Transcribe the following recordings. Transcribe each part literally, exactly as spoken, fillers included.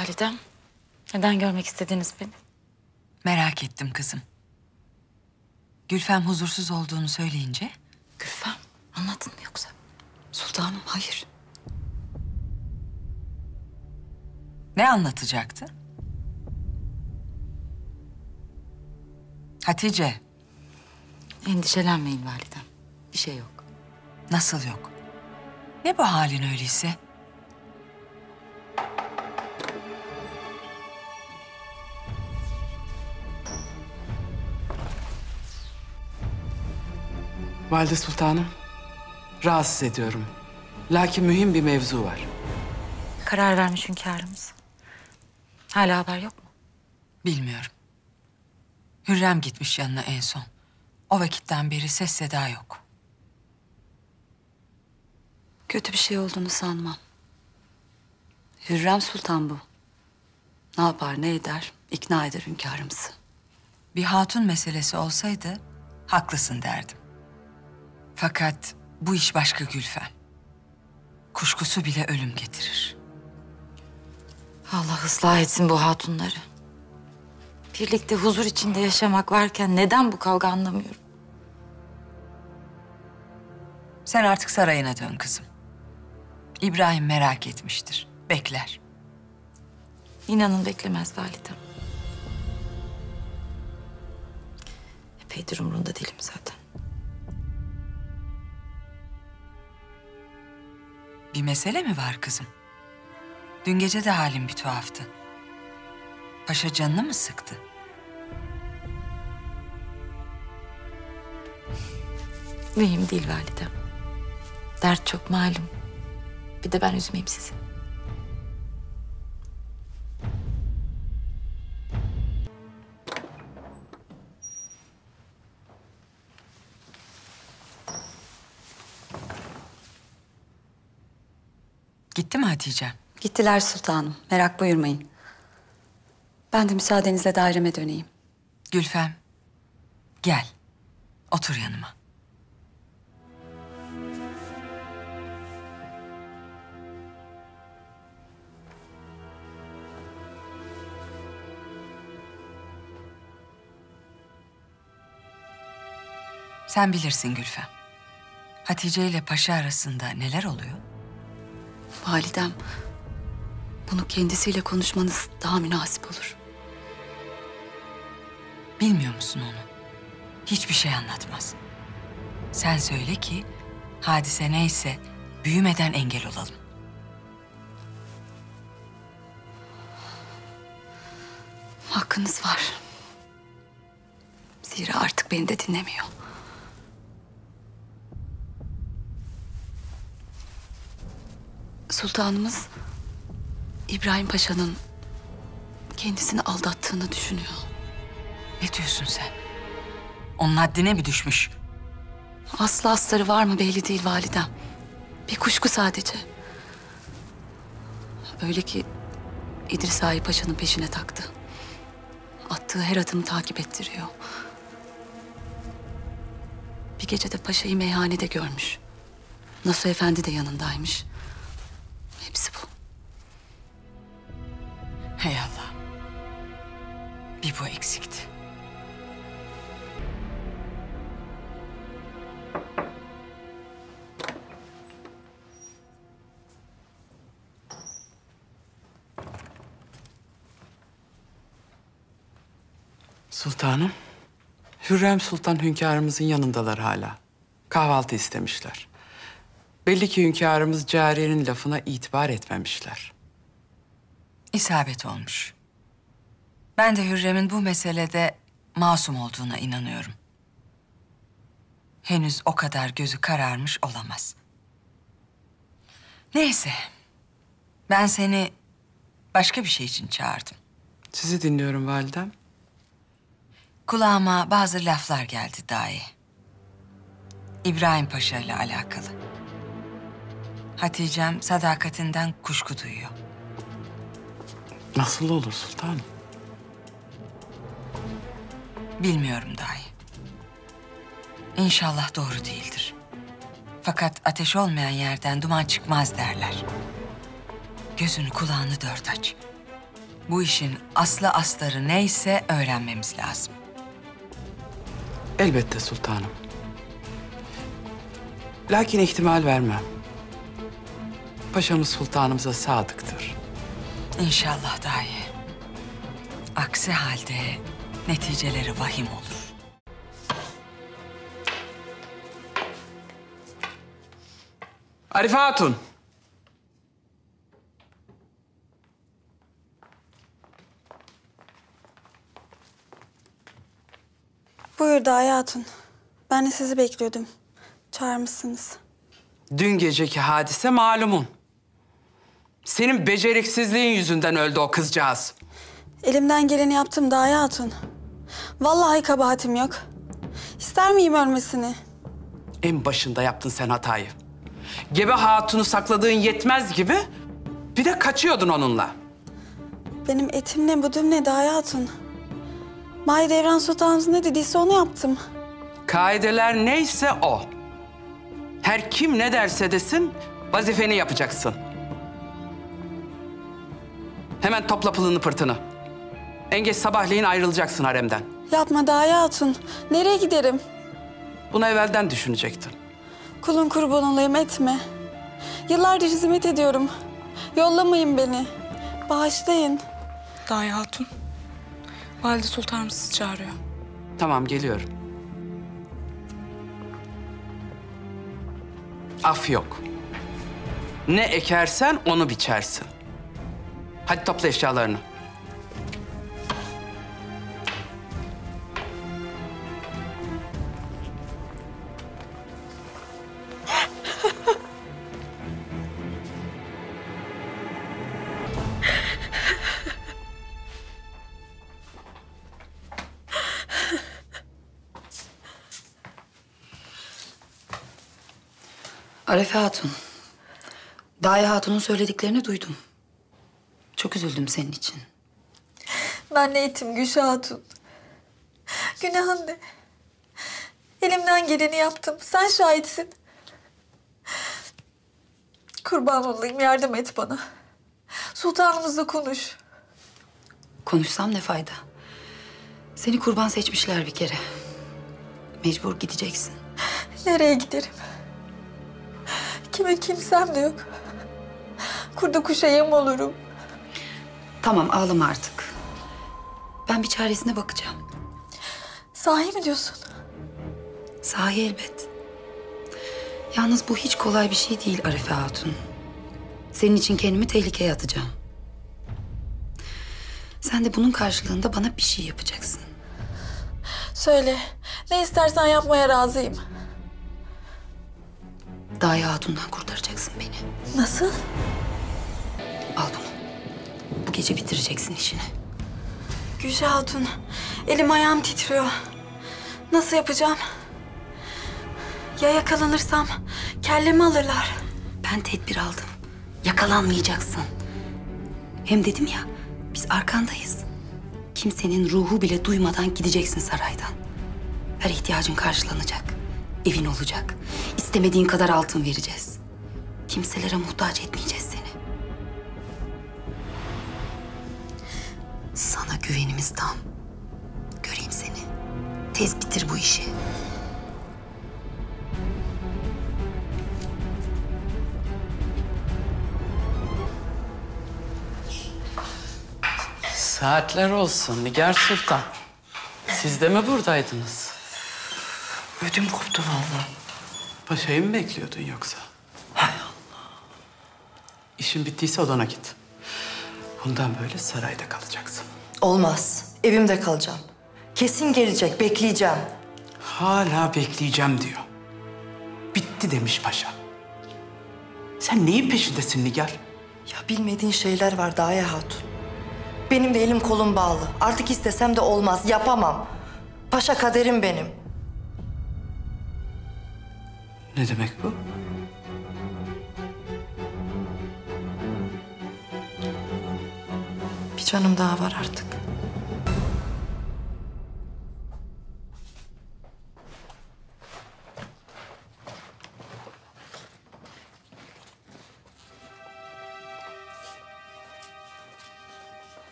validem? Neden görmek istediniz beni? Merak ettim kızım. Gülfem huzursuz olduğunu söyleyince... Gülfem, anladın mı yoksa? Sultanım, hayır. Ne anlatacaktı? Hatice. Endişelenmeyin validem. Bir şey yok. Nasıl yok? Ne bu halin öyleyse? Valide Sultanım, rahatsız ediyorum. Lakin mühim bir mevzu var. Karar vermiş hünkârımız. Hala haber yok mu? Bilmiyorum. Hürrem gitmiş yanına en son. O vakitten beri ses seda yok. Kötü bir şey olduğunu sanmam. Hürrem Sultan bu. Ne yapar ne eder, ikna eder hünkârımızı. Bir hatun meselesi olsaydı haklısın derdim. Fakat bu iş başka Gülfem. Kuşkusu bile ölüm getirir. Allah ıslah etsin bu hatunları. Birlikte huzur içinde yaşamak varken neden bu kavga anlamıyorum. Sen artık sarayına dön kızım. İbrahim merak etmiştir. Bekler. İnanın beklemez validem. Epeydir umurunda değilim zaten. Bir mesele mi var kızım? Dün gece de halin bir tuhaftı. Paşa canını mı sıktı? Mühim değil validem. Dert çok malum. Bir de ben üzmeyeyim sizi. Gitti mi Hatice? Gittiler sultanım, merak buyurmayın. Ben de müsaadenizle daireme döneyim. Gülfem, gel. Otur yanıma. Sen bilirsin Gülfem. Hatice ile Paşa arasında neler oluyor? Validem, bunu kendisiyle konuşmanız daha münasip olur. Bilmiyor musun onu? Hiçbir şey anlatmaz. Sen söyle ki hadise neyse büyümeden engel olalım. Hakkınız var. Zira artık beni de dinlemiyor. Sultanımız İbrahim Paşa'nın kendisini aldattığını düşünüyor. Ne diyorsun sen? Onun haddine mi düşmüş? Aslı astarı var mı belli değil validem. Bir kuşku sadece. Öyle ki İdris Ağa Paşa'nın peşine taktı. Attığı her adımı takip ettiriyor. Bir gece de Paşa'yı meyhanede görmüş. Nasuh Efendi de yanındaymış. Hepsi bu. Hey Allah. Bir bu eksikti. Sultanım, Hürrem Sultan hünkârımızın yanındalar hala. Kahvaltı istemişler. Belli ki hünkârımız cariyenin lafına itibar etmemişler. İsabet olmuş. Ben de Hürrem'in bu meselede masum olduğuna inanıyorum. Henüz o kadar gözü kararmış olamaz. Neyse. Ben seni başka bir şey için çağırdım. Sizi dinliyorum validem. Kulağıma bazı laflar geldi dahi. İbrahim Paşa ile alakalı. Hatice'm sadakatinden kuşku duyuyor. Nasıl olur sultanım? Bilmiyorum dahi. İnşallah doğru değildir. Fakat ateş olmayan yerden duman çıkmaz derler. Gözünü kulağını dört aç. Bu işin aslı astarı neyse öğrenmemiz lazım. Elbette sultanım. Lakin ihtimal vermem. Paşamız sultanımıza sadıktır. İnşallah dahi. Aksi halde neticeleri vahim olur. Arife Hatun. Buyur Daya Hatun. Ben de sizi bekliyordum. Çağırmışsınız. Dün geceki hadise malumun. Senin beceriksizliğin yüzünden öldü o kızcağız. Elimden geleni yaptım Daya Hatun. Vallahi kabahatim yok. İster miyim ölmesini? En başında yaptın sen hatayı. Gebe hatunu sakladığın yetmez gibi bir de kaçıyordun onunla. Benim etim ne budum ne Daya Hatun. Mahidevran Sultanımız ne dediyse onu yaptım. Kaideler neyse o. Her kim ne derse desin vazifeni yapacaksın. Hemen topla pılını pırtını. En geç sabahleyin ayrılacaksın haremden. Yapma Daya Hatun. Nereye giderim? Bunu evvelden düşünecektin. Kulun kurban olayım etme. Yıllardır hizmet ediyorum. Yollamayın beni. Bağışlayın. Daya Hatun, Valide Sultanımız sizi çağırıyor. Tamam, geliyorum. Af yok. Ne ekersen onu biçersin. Hadi topla eşyalarını. Arife Hatun, Daya Hatun'un söylediklerini duydum. Çok üzüldüm senin için. Ben ne ettim Gülşah Hatun? Günahın ne? Elimden geleni yaptım. Sen şahitsin. Kurban olayım, yardım et bana. Sultanımızla konuş. Konuşsam ne fayda? Seni kurban seçmişler bir kere. Mecbur gideceksin. Nereye giderim? Kime kimsem de yok. Kurda kuşa yem olurum. Tamam, ağlama artık. Ben bir çaresine bakacağım. Sahi mi diyorsun? Sahi elbet. Yalnız bu hiç kolay bir şey değil Arife Hatun. Senin için kendimi tehlikeye atacağım. Sen de bunun karşılığında bana bir şey yapacaksın. Söyle. Ne istersen yapmaya razıyım. Daya Hatun'dan kurtaracaksın beni. Nasıl? Al bunu. Bu gece bitireceksin işini. Gülşah Hatun, elim ayağım titriyor. Nasıl yapacağım? Ya yakalanırsam kellemi alırlar. Ben tedbir aldım. Yakalanmayacaksın. Hem dedim ya, biz arkandayız. Kimsenin ruhu bile duymadan gideceksin saraydan. Her ihtiyacın karşılanacak. Evin olacak. İstemediğin kadar altın vereceğiz. Kimselere muhtaç etmeyeceğiz seni. Sana güvenimiz tam. Göreyim seni. Tez bitir bu işi. Saatler olsun Nigar Sultan. Siz de mi buradaydınız? Ödüm koptu vallahi. Paşayı mı bekliyordun yoksa? Hay Allah. İşin bittiyse odana git. Bundan böyle sarayda kalacaksın. Olmaz. Evimde kalacağım. Kesin gelecek. Bekleyeceğim. Hala bekleyeceğim diyor. Bitti demiş paşa. Sen neyin peşindesin Nigar? Ya bilmediğin şeyler var Daya Hatun. Benim de elim kolum bağlı. Artık istesem de olmaz. Yapamam. Paşa kaderim benim. Ne demek bu? Bir canım daha var artık.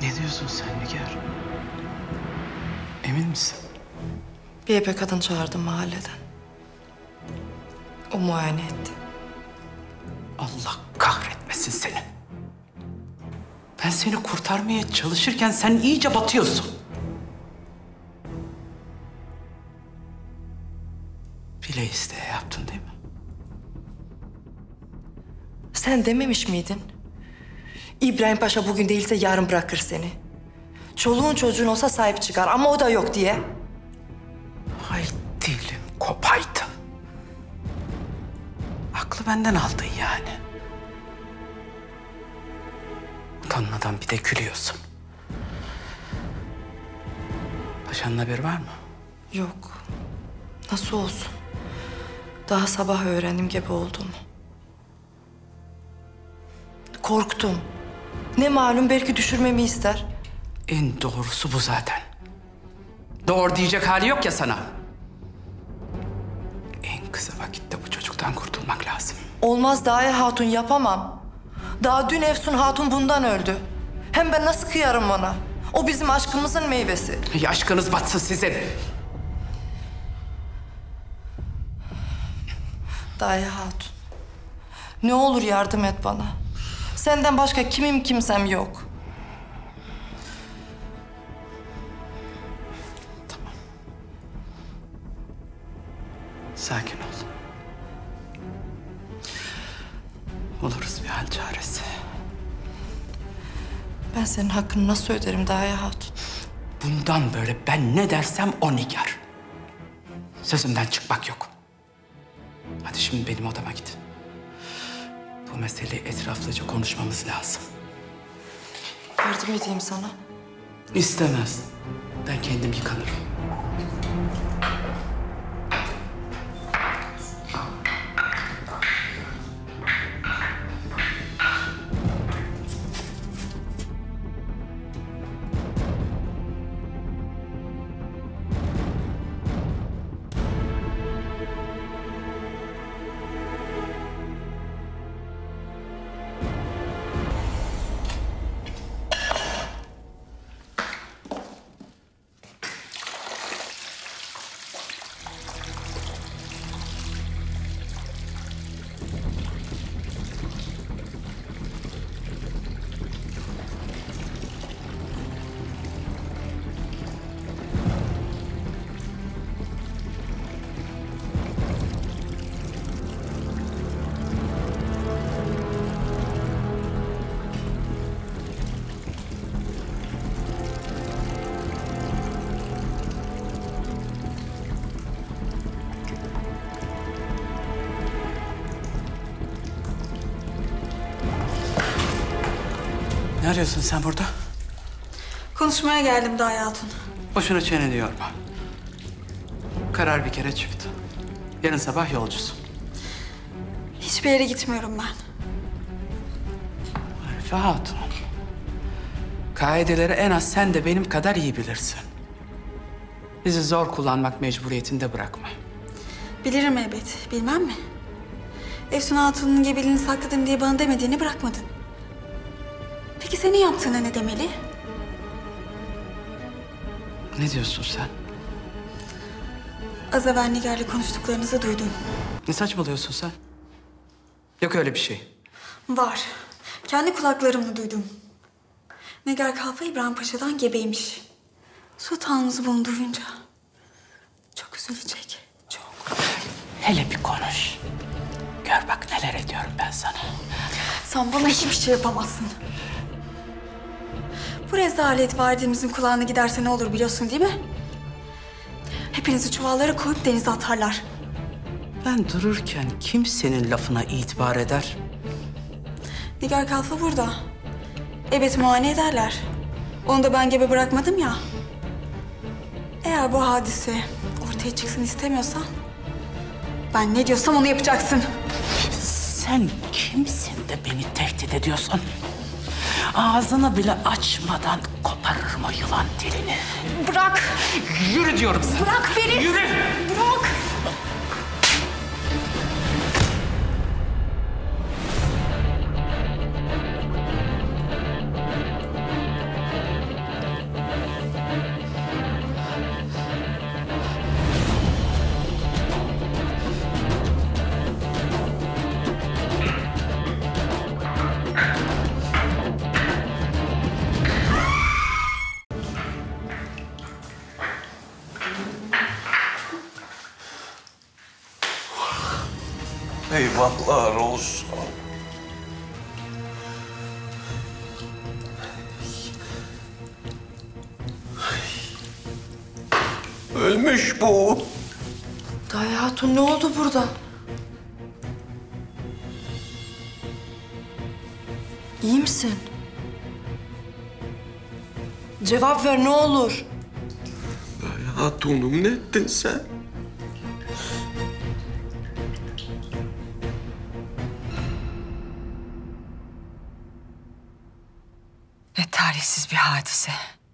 Ne diyorsun sen Nigar? Emin misin? Bir ebe kadın çağırdım mahalleden. O muayene etti. Allah kahretmesin seni. Ben seni kurtarmaya çalışırken sen iyice batıyorsun. Bile isteye yaptın değil mi? Sen dememiş miydin? İbrahim Paşa bugün değilse yarın bırakır seni. Çoluğun çocuğun olsa sahip çıkar ama o da yok diye. Ay dilim kopaydı. Aklı benden aldın yani. Utanmadan bir de gülüyorsun. Paşanın haberi var mı? Yok. Nasıl olsun? Daha sabah öğrendim gebe olduğumu. Korktum. Ne malum belki düşürmemi ister. En doğrusu bu zaten. Doğru diyecek hali yok ya sana. En kısa vakitte bu çocuktan kurtulmak lazım. Olmaz Daye Hatun, yapamam. Daha dün Efsun Hatun bundan öldü. Hem ben nasıl kıyarım ona? O bizim aşkımızın meyvesi. Ya aşkınız batsın sizin. Daye Hatun, ne olur yardım et bana. Senden başka kimim kimsem yok. Tamam. Sakin ol. Buluruz bir hal çaresi. Ben senin hakkını nasıl öderim Daye Hatun? Bundan böyle ben ne dersem o Nigar. Sözümden çıkmak yok. Hadi şimdi benim odama git. Bu meseleyi etraflıca konuşmamız lazım. Yardım edeyim sana. İstemez. Ben kendim yıkanırım. Ne arıyorsun sen burada? Konuşmaya geldim Daye Hatun. Boşuna çeneni yorma. Karar bir kere çıktı. Yarın sabah yolcusun. Hiçbir yere gitmiyorum ben. Arife Hatun. Kaideleri en az sen de benim kadar iyi bilirsin. Bizi zor kullanmak mecburiyetinde bırakma. Bilirim elbet, bilmem mi? Efsun Hatun'un gebeliğini sakladım diye bana demediğini bırakmadın. Peki senin yaptığına ne demeli? Ne diyorsun sen? Az evvel Nigar'la konuştuklarınızı duydum. Ne saçmalıyorsun sen? Yok öyle bir şey. Var. Kendi kulaklarımla duydum. Nigar Kalfa İbrahim Paşa'dan gebeymiş. Sultanımız bunu duyunca çok üzülecek. Çok. Hele bir konuş. Gör bak neler ediyorum ben sana. Sen bana hiçbir şey yapamazsın. Bu rezalet validemizin kulağına giderse ne olur biliyorsun değil mi? Hepinizi çuvallara koyup denize atarlar. Ben dururken kim senin lafına itibar eder? Nigar Kalfa burada. Evet, muayene ederler. Onu da ben gebe bırakmadım ya. Eğer bu hadise ortaya çıksın istemiyorsan... ben ne diyorsam onu yapacaksın. Sen kimsin de beni tehdit ediyorsun? Ağzını bile açmadan koparırım o yılan dilini. Bırak! Yürü diyorum sana. Bırak beni! Yürü! Bırak! Eyvahlar olsun. Ölmüş bu. Daye Hatun ne oldu burada? İyi misin? Cevap ver ne olur. Daye Hatun'um ne ettin sen? Ne talihsiz bir hadise.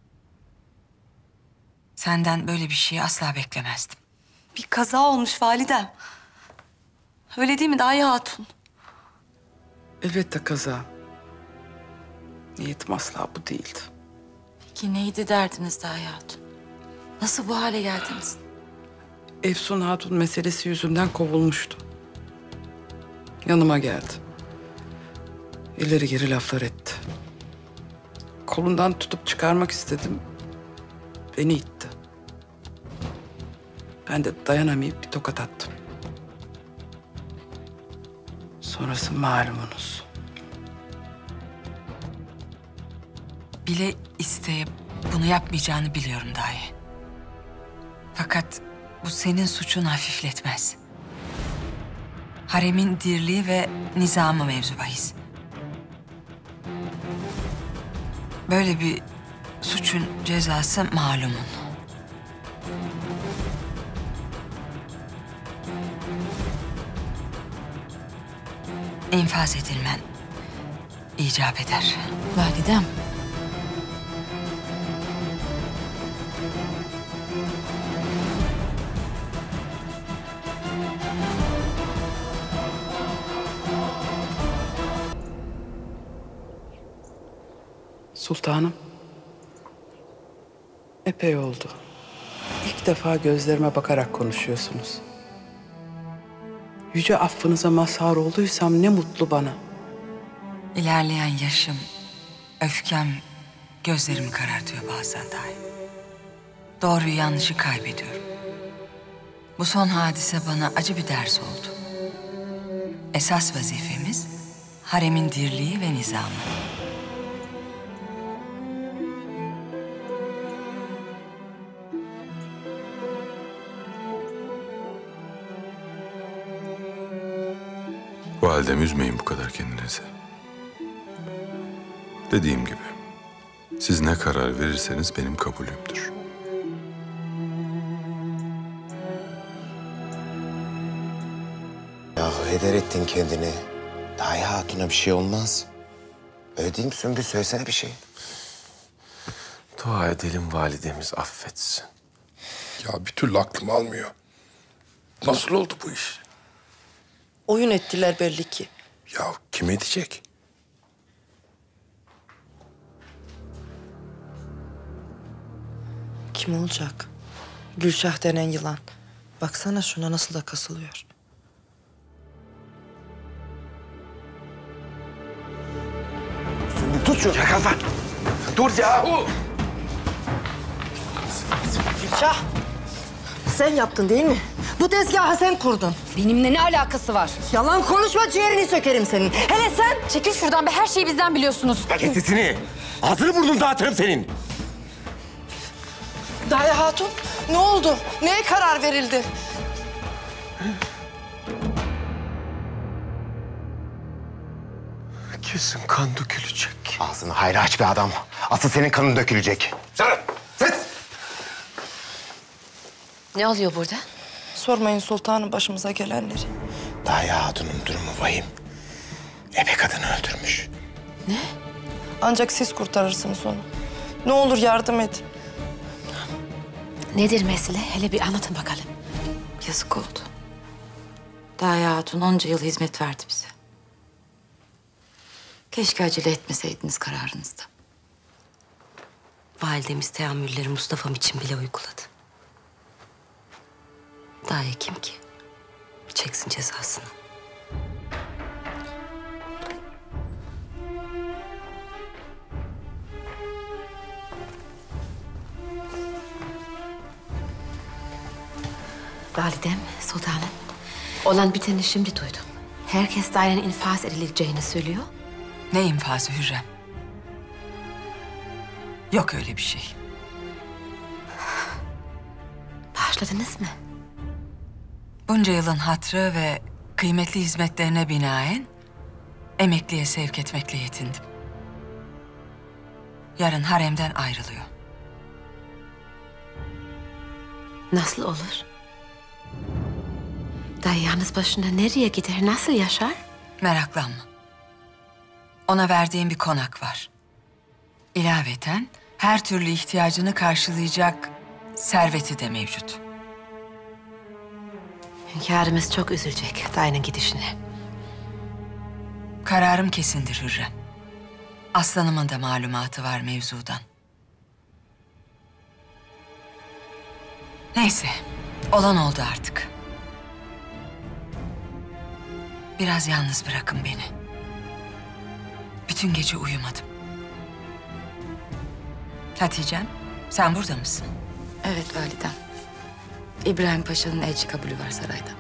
Senden böyle bir şeyi asla beklemezdim. Bir kaza olmuş validem. Öyle değil mi Daye Hatun? Elbette kaza. Niyetim asla bu değildi. Peki neydi derdiniz Daye Hatun? Nasıl bu hale geldiniz? Efsun Hatun meselesi yüzünden kovulmuştu. Yanıma geldi. İleri geri laflar etti. Kolundan tutup çıkarmak istedim. Beni itti. Ben de dayanamayıp bir tokat attım. Sonrası malumunuz. Bile isteyip bunu yapmayacağını biliyorum dahi. Fakat bu senin suçunu hafifletmez. Haremin dirliği ve nizamı mevzu bahis. Böyle bir suçun cezası malumun. İnfaz edilmen icap eder. Validem. Sultanım. Epey oldu. İlk defa gözlerime bakarak konuşuyorsunuz. Yüce affınıza mazhar olduysam ne mutlu bana. İlerleyen yaşım, öfkem gözlerimi karartıyor bazen dahi. Doğruyu yanlışı kaybediyorum. Bu son hadise bana acı bir ders oldu. Esas vazifemiz haremin dirliği ve nizamı. Validem, üzmeyin bu kadar kendinizi. Dediğim gibi, siz ne karar verirseniz benim kabulümdür. Yahu heder ettin kendini. Daye Hatun'a bir şey olmaz. Öyle değil mi Sümbül? Söylesene bir şey. Dua edelim validemiz affetsin. Ya bir türlü aklım almıyor. Nasıl oldu bu iş? Oyun ettiler belli ki. Ya kim edecek? Kim olacak? Gülşah denen yılan. Baksana şuna nasıl da kasılıyor. Sümbül tut şunu. Ya kafa. Dur yahu. Gülşah, sen yaptın değil mi? Bu tezgahı sen kurdun. Benimle ne alakası var? Yalan konuşma, ciğerini sökerim senin. Hele sen. Çekil şuradan be, her şeyi bizden biliyorsunuz. Kes sesini. Ağzını burnunu dağıtırım senin. Daye Hatun, ne oldu? Neye karar verildi? Kesin kan dökülecek. Ağzını hayra aç be adam. Asıl senin kanın dökülecek. Sen, ses! Ne oluyor burada? Sormayın sultanım başımıza gelenleri. Daye Hatun'un durumu vahim. Ebe kadını öldürmüş. Ancak siz kurtarırsınız onu. Ne olur yardım edin. Nedir mesele? Hele bir anlatın bakalım. Yazık oldu. Daye Hatun onca yıl hizmet verdi bize. Keşke acele etmeseydiniz kararınızda. Validemiz teamülleri Mustafa'm için bile uyguladı. Daye kim ki? Çeksin cezasını. Validem, sultanım. Olan biteni şimdi duydum. Herkes Dayı'nın infaz edileceğini söylüyor. Ne infazı Hürrem? Yok öyle bir şey. Başladınız mı? Bunca yılın hatrı ve kıymetli hizmetlerine binaen emekliye sevk etmekle yetindim. Yarın haremden ayrılıyor. Nasıl olur? Dayı yalnız başına nereye gider, nasıl yaşar? Meraklanma. Ona verdiğim bir konak var. İlaveten her türlü ihtiyacını karşılayacak serveti de mevcut. Hünkârımız çok üzülecek dayının gidişine. Kararım kesindir Hürrem. Aslanımın da malumatı var mevzudan. Neyse, olan oldu artık. Biraz yalnız bırakın beni. Bütün gece uyumadım. Hatice'm, sen burada mısın? Evet validem. İbrahim Paşa'nın elçi kabulü var sarayda.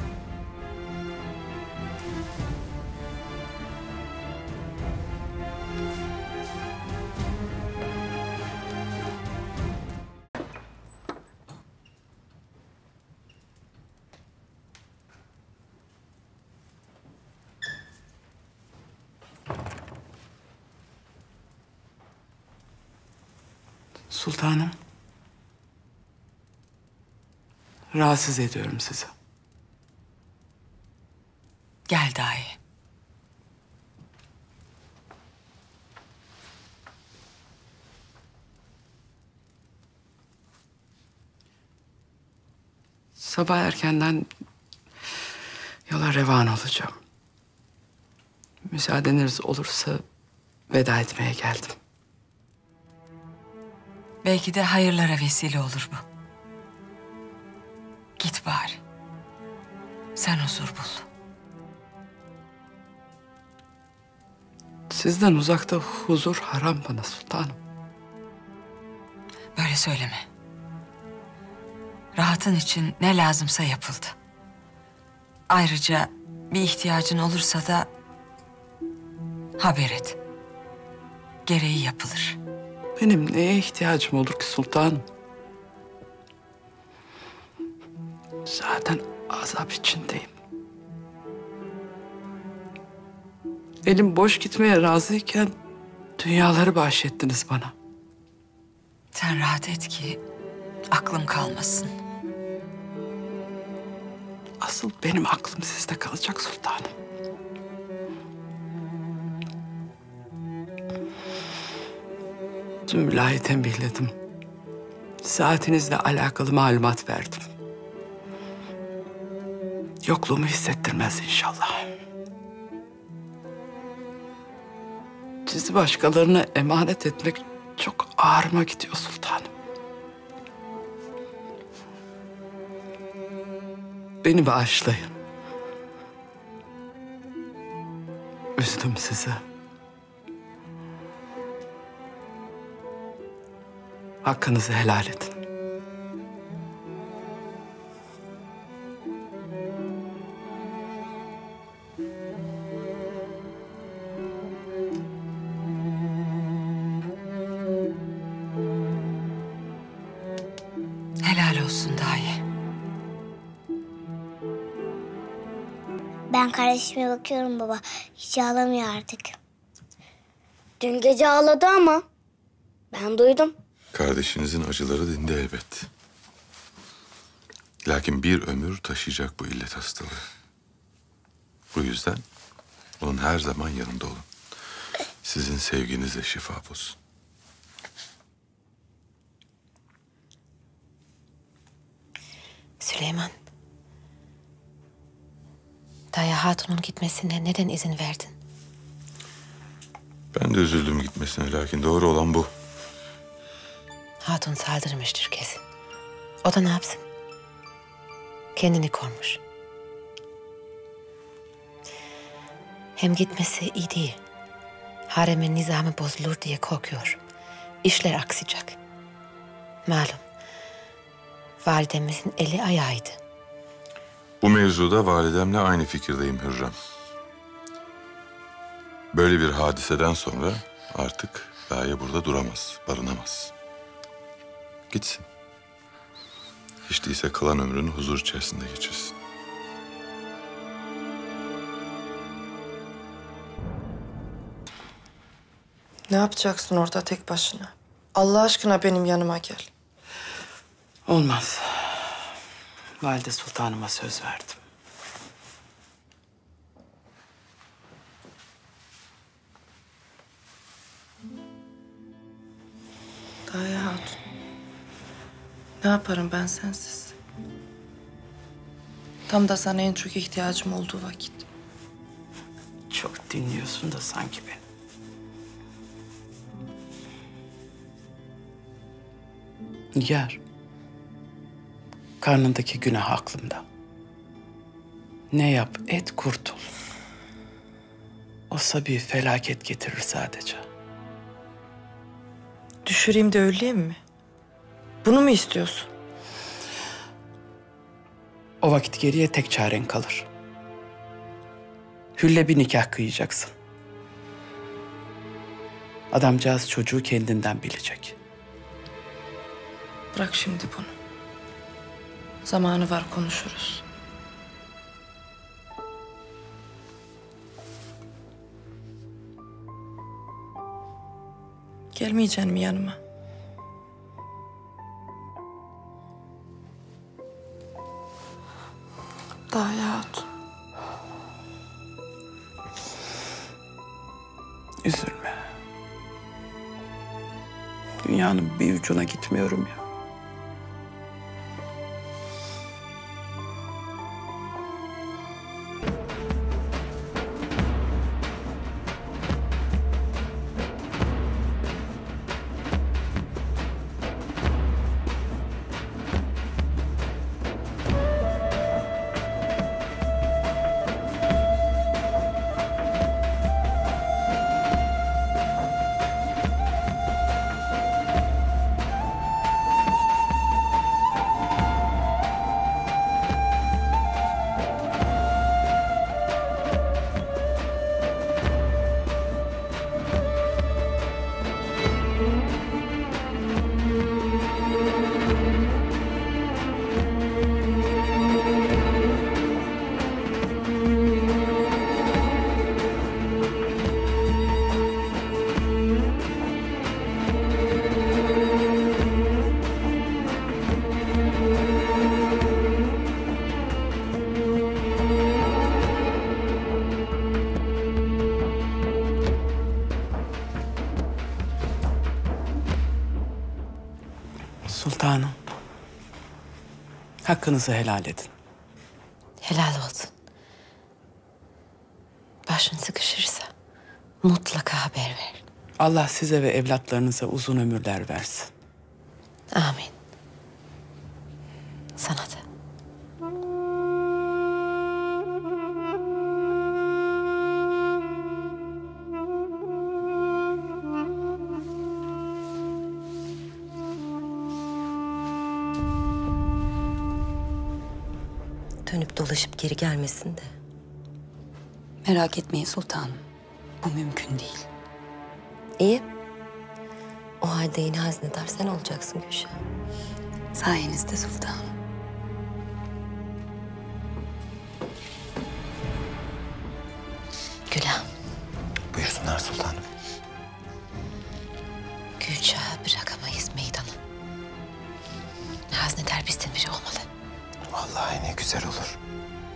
Sultanım. Rahatsız ediyorum sizi. Gel dahi. Sabah erkenden yola revan olacağım. Müsaadeniz olursa veda etmeye geldim. Belki de hayırlara vesile olur bu. Git bari. Sen huzur bul. Sizden uzakta huzur haram bana sultanım. Böyle söyleme. Rahatın için ne lazımsa yapıldı. Ayrıca bir ihtiyacın olursa da haber et. Gereği yapılır. Benim neye ihtiyacım olur ki sultanım? Zaten azap içindeyim. Elim boş gitmeye razıyken dünyaları bahşettiniz bana. Sen rahat et ki aklım kalmasın. Asıl benim aklım sizde kalacak sultanım. Sümbüla'yı tembihledim. Saatinizle alakalı malumat verdim. Yokluğumu hissettirmez inşallah. Sizi başkalarına emanet etmek çok ağrıma gidiyor sultanım. Beni bağışlayın. Üzdüm sizi. Hakkınızı helal edin. Helal olsun dahi. Ben kardeşime bakıyorum baba. Hiç ağlamıyor artık. Dün gece ağladı ama ben duydum. Kardeşinizin acıları dindi elbet. Lakin bir ömür taşıyacak bu illet hastalığı. Bu yüzden onun her zaman yanında olun. Sizin sevginizle şifa bulsun. Süleyman. Daya Hatun'un gitmesine neden izin verdin? Ben de üzüldüm gitmesine, lakin doğru olan bu. Hatun saldırmıştır kesin. O da ne yapsın? Kendini korumuş. Hem gitmesi iyi değil. Haremin nizamı bozulur diye korkuyor. İşler aksayacak. Malum. Validemizin eli ayağıydı. Bu mevzuda validemle aynı fikirdeyim Hürrem. Böyle bir hadiseden sonra artık Gaye burada duramaz, barınamaz. Gitsin. Hiç değilse kalan ömrünü huzur içerisinde geçirsin. Ne yapacaksın orada tek başına? Allah aşkına benim yanıma gel. Olmaz. Valide Sultanıma söz verdim. Gaye Hatun. Ne yaparım ben sensiz? Tam da sana en çok ihtiyacım olduğu vakit. Çok dinliyorsun da sanki beni. Nigar. Karnındaki günah aklımda. Ne yap et kurtul. Olsa bir felaket getirir sadece. Düşüreyim de öleyim mi? Bunu mu istiyorsun? O vakit geriye tek çaren kalır. Hülle bir nikah kıyacaksın. Adamcağız çocuğu kendinden bilecek. Bırak şimdi bunu. Zamanı var, konuşuruz. Gelmeyeceksin mi yanıma? Gaye Hatun. Üzülme. Dünyanın bir ucuna gitmiyorum ya. Sultanım. Hakkınızı helal edin. Helal olsun. Başın sıkışırsa mutlaka haber ver. Allah size ve evlatlarınıza uzun ömürler versin. Amin. Sana da. Dönüp dolaşıp geri gelmesin de. Merak etmeyin sultanım. Bu mümkün değil. İyi. O halde yine haznedar sen olacaksın Gülşah. Sayenizde sultanım. Gülah. Buyursunlar sultanım. Gülşah'ı bırakamayız meydana. Haznedar bizden biri olmalı. Vallahi ne güzel olur.